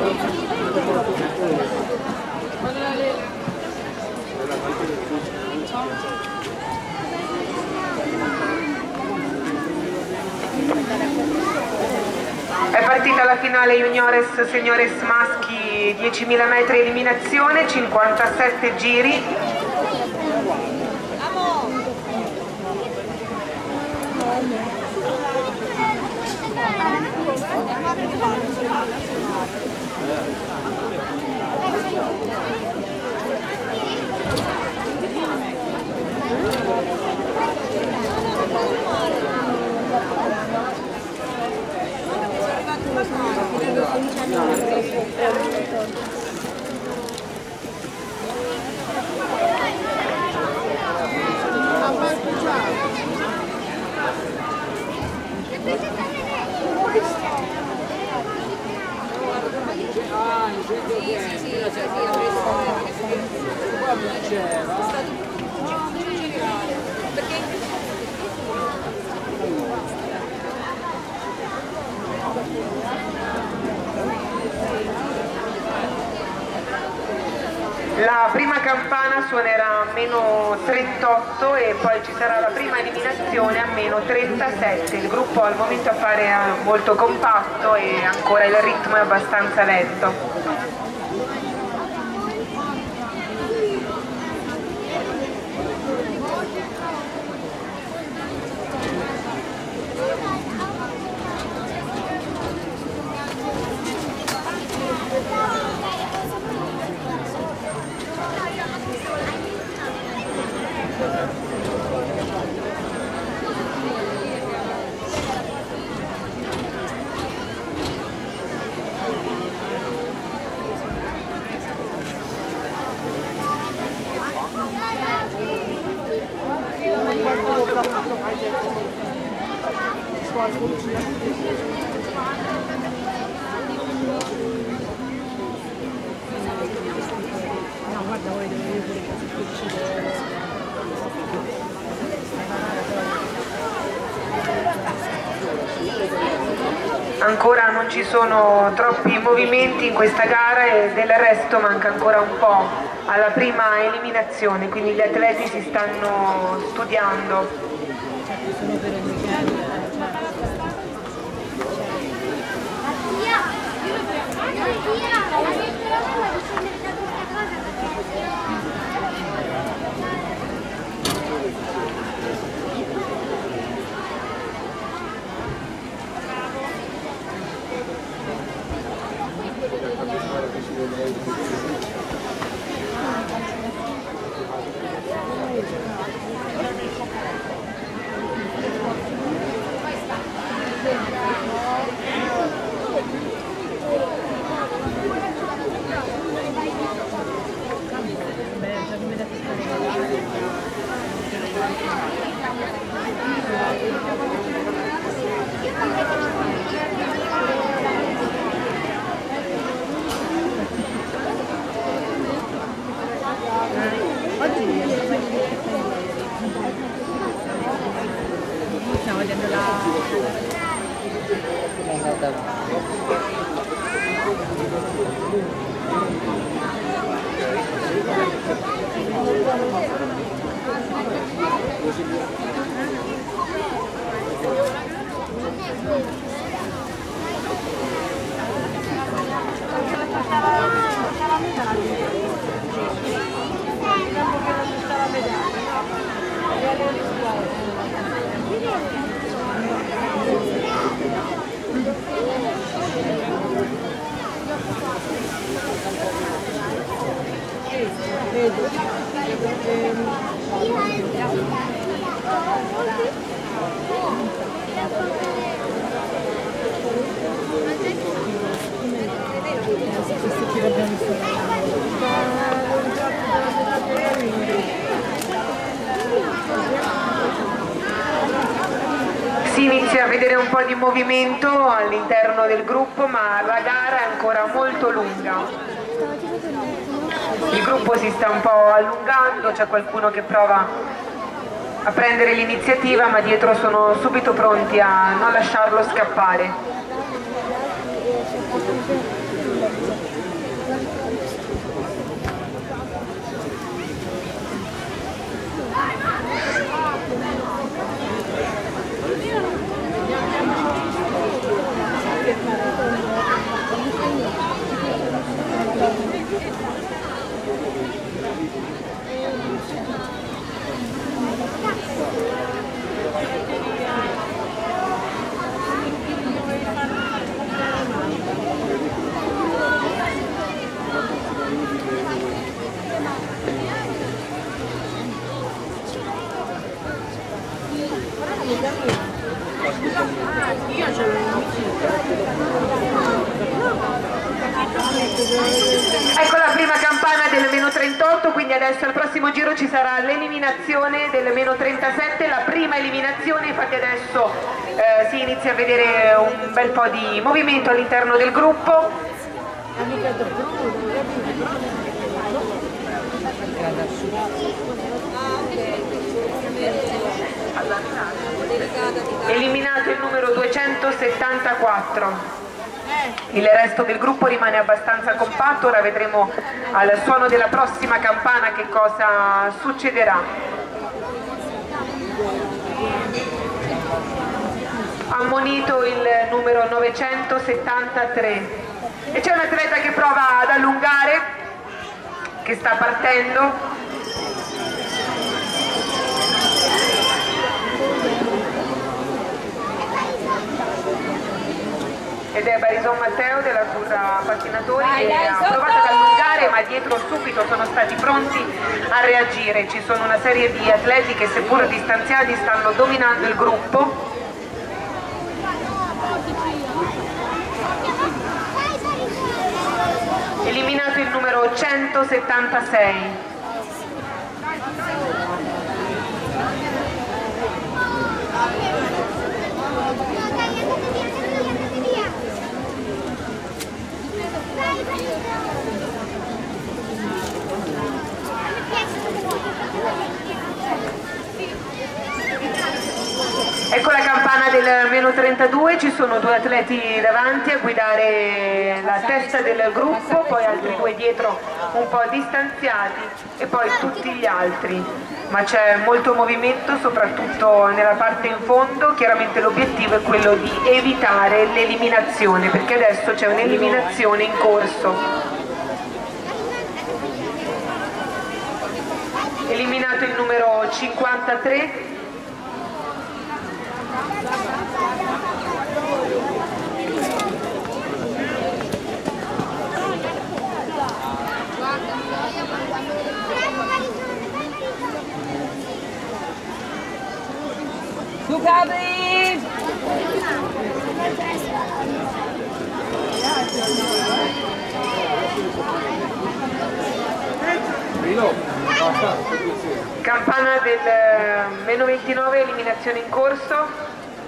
È partita la finale juniores seniores maschi 10.000 metri eliminazione, 57 giri. La prima campana suonerà a -38 e poi ci sarà la prima eliminazione a -37. Il gruppo al momento appare molto compatto e ancora il ritmo è abbastanza lento. Ancora non ci sono troppi movimenti in questa gara e del resto manca ancora un po' alla prima eliminazione, quindi gli atleti si stanno studiando. Stiamo vedendo Si inizia a vedere un po' di movimento all'interno del gruppo, ma la gara è ancora molto lunga. Il gruppo si sta un po' allungando, c'è qualcuno che prova a prendere l'iniziativa, ma dietro sono subito pronti a non lasciarlo scappare. Ecco la prima campana del meno 38, quindi adesso al prossimo giro ci sarà l'eliminazione del meno 37, la prima eliminazione. Infatti adesso si inizia a vedere un bel po' di movimento all'interno del gruppo. Eliminato il numero 274. Il resto del gruppo rimane abbastanza compatto. Ora vedremo al suono della prossima campana che cosa succederà. Ammonito il numero 973 e c'è un atleta che prova ad allungare, che sta partendo. Ed è Barison Matteo della Curra Pattinatori che ha provato ad allungare, ma dietro subito sono stati pronti a reagire. Ci sono una serie di atleti che, seppur distanziati, stanno dominando il gruppo. Eliminato il numero 176. Ecco la campana del meno 32, ci sono due atleti davanti a guidare la testa del gruppo, poi altri due dietro un po' distanziati e poi tutti gli altri, ma c'è molto movimento soprattutto nella parte in fondo. Chiaramente l'obiettivo è quello di evitare l'eliminazione, perché adesso c'è un'eliminazione in corso. Eliminato il numero 53. Su Gabri! Campana del meno 29, eliminazione in corso.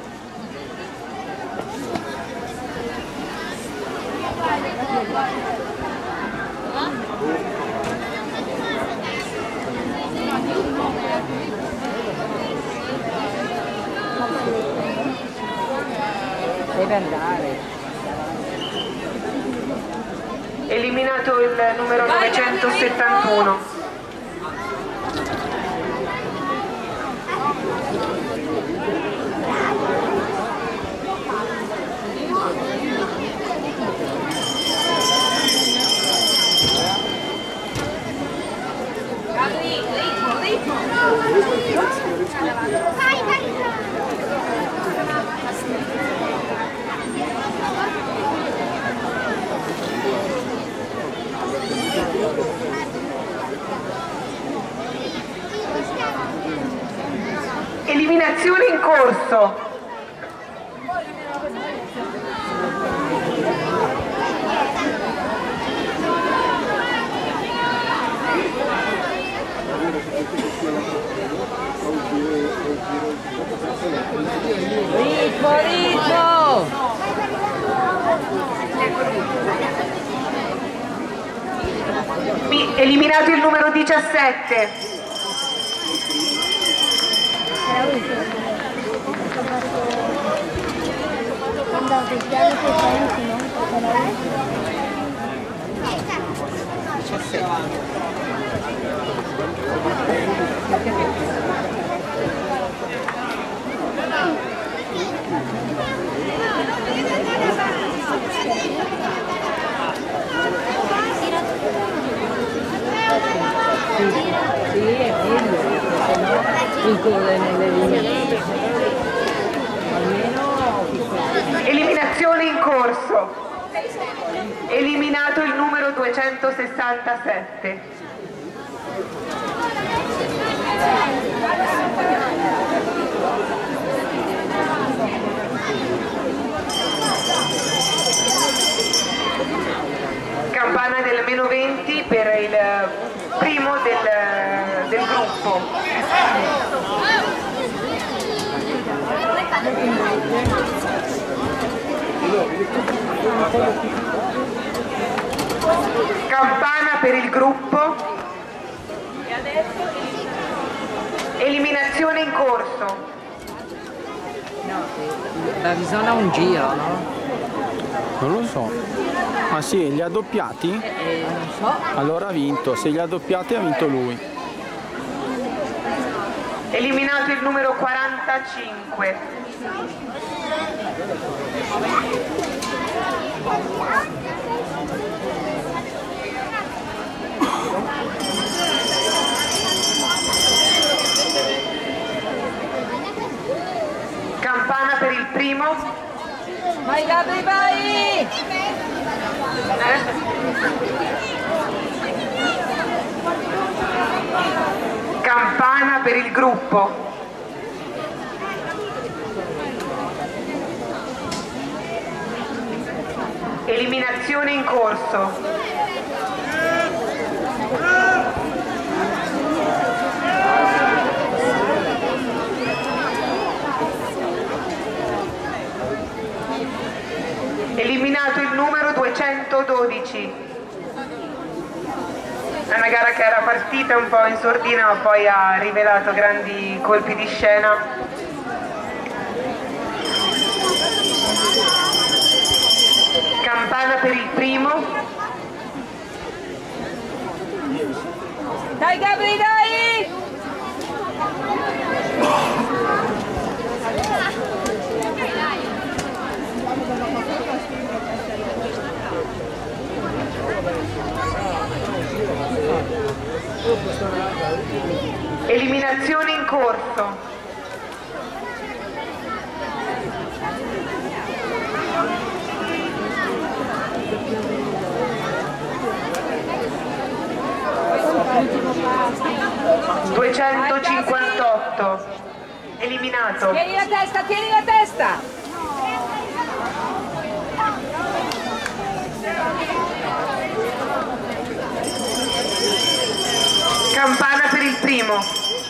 Deve andare. Eliminato il numero 971. Eliminazione in corso. Ritmo! Eliminato il numero 17. Sì, è meglio, piccole nelle linee. Almeno piccole. Eliminazione in corso. Eliminato il numero 267. Campana del meno 20 per il primo del gruppo. Campana per il gruppo. Eliminazione in corso. Da bisogna un giro, no? Non lo so. Ah sì, li ha doppiati? Non so. Allora ha vinto, se li ha doppiati ha vinto lui. Eliminato il numero 45. Campana per il primo. Vai Gabri, vai! Campana per il gruppo. Eliminazione in corso. Eliminato il numero 212. È una gara che era partita un po' in sordina ma poi ha rivelato grandi colpi di scena. Campana per il primo. Dai Gabri, dai! Eliminazione in corso. ...258... eliminato. Tieni la testa, tieni la testa! Campana per il primo.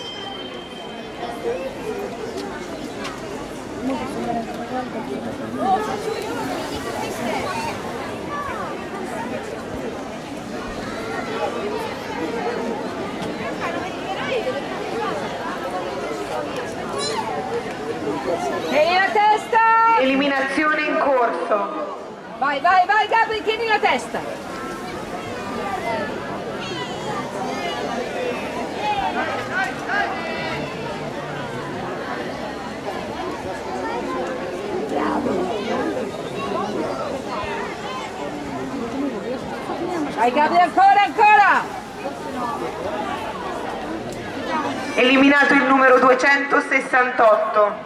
Tieni la testa! Eliminazione in corso. Vai, vai, vai Gabri, tieni la testa! Vai Gabri, ancora, ancora! Eliminato il numero 268.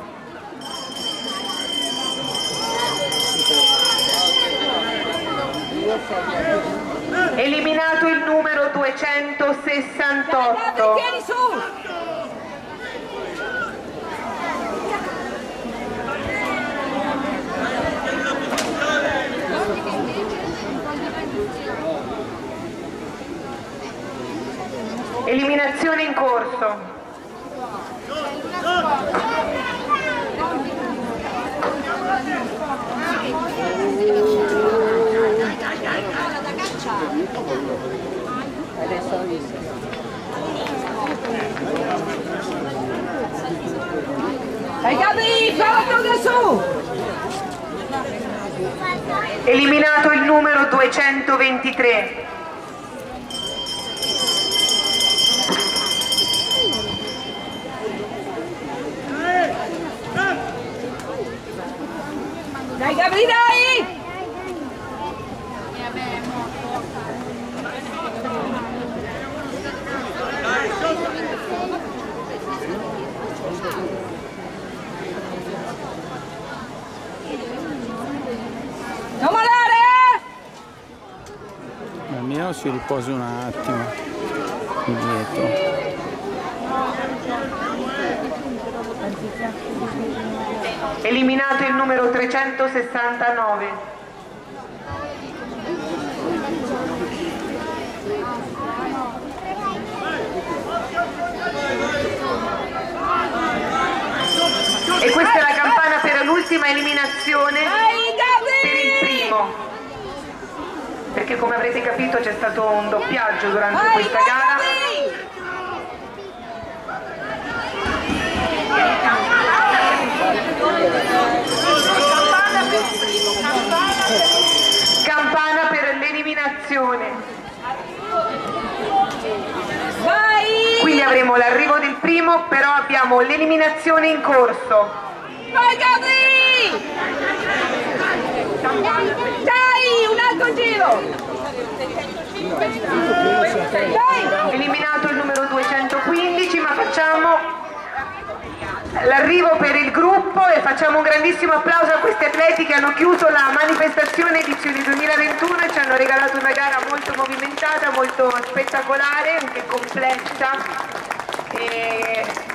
Eliminato il numero 268. Gabri, tieni su! Eliminazione in corso. Adesso ho visto. Vai Gabri, falla da su! Eliminato il numero 223. Dai Gabri, dai! Non malare! Almeno si riposa un attimo indietro. Eliminato il numero 369. E questa è la campana per l'ultima eliminazione per il primo, perché come avrete capito c'è stato un doppiaggio durante questa gara. Campana per l'eliminazione. Quindi avremo l'arrivo del primo, però abbiamo l'eliminazione in corso. Vai Gabri! Dai, un altro giro! Dai! Eliminato il numero 215, ma facciamo l'arrivo per il gruppo e facciamo un grandissimo applauso a questi atleti che hanno chiuso la manifestazione edizione 2021 e ci hanno regalato una gara molto movimentata, molto spettacolare, anche complessa.